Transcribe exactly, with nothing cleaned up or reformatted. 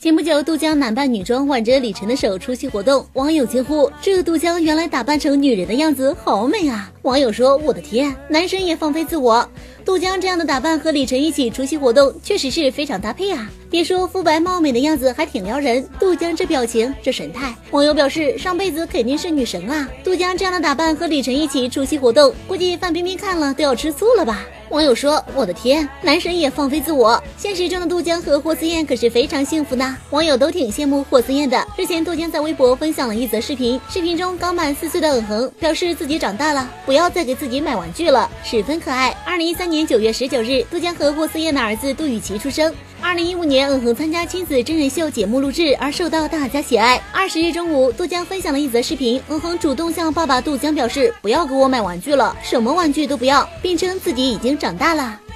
前不久，杜江男扮女装挽着李晨的手出席活动，网友惊呼：“这杜江原来打扮成女人的样子好美啊！”网友说：“我的天，男神也放飞自我。”杜江这样的打扮和李晨一起出席活动，确实是非常搭配啊！别说肤白貌美的样子还挺撩人，杜江这表情这神态，网友表示上辈子肯定是女神啊！杜江这样的打扮和李晨一起出席活动，估计范冰冰看了都要吃醋了吧？网友说：“我的天，男神也放飞自我。”现实中的杜江和霍思燕可是非常幸福呢，网友都挺羡慕霍思燕的。之前杜江在微博分享了一则视频，视频中刚满四岁的嗯哼表示自己长大了，不要再给自己买玩具了，十分可爱。二零一三年九月十九日，杜江和霍思燕的儿子杜雨琪出生。二零一五年，嗯哼参加亲子真人秀节目录制而受到大家喜爱。二十日中午，杜江分享了一则视频，嗯哼主动向爸爸杜江表示不要给我买玩具了，什么玩具都不要，并称自己已经长大了。